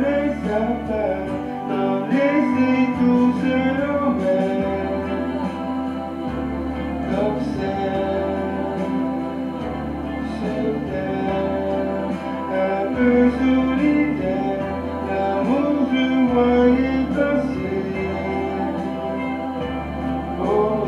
laisse à part, non laisser tout seul en mer. Observe sur terre, un peu solitaire, l'amour je voyais passer. Oh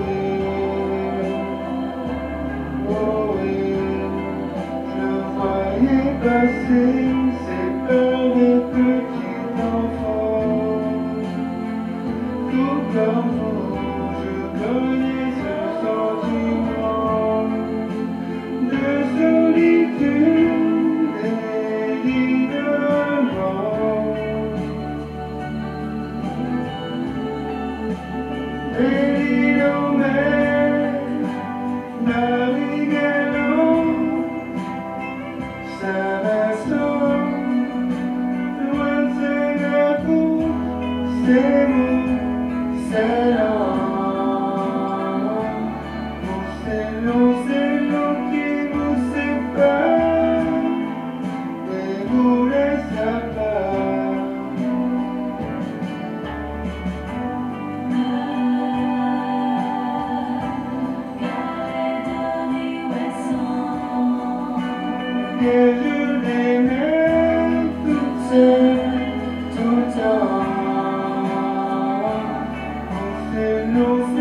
oui, je voyais passer ces peurs des petits enfants. Tout comme vous, je connais ce sentiment de solitude et d'isolement. Et l'île en mer, naviguant, Saint-Vincent, loin de Singapour, c'est vous, c'est l'eau qui vous sépare et vous laisse à part. Et je l'aimais toute seule, tout le temps. On fait nos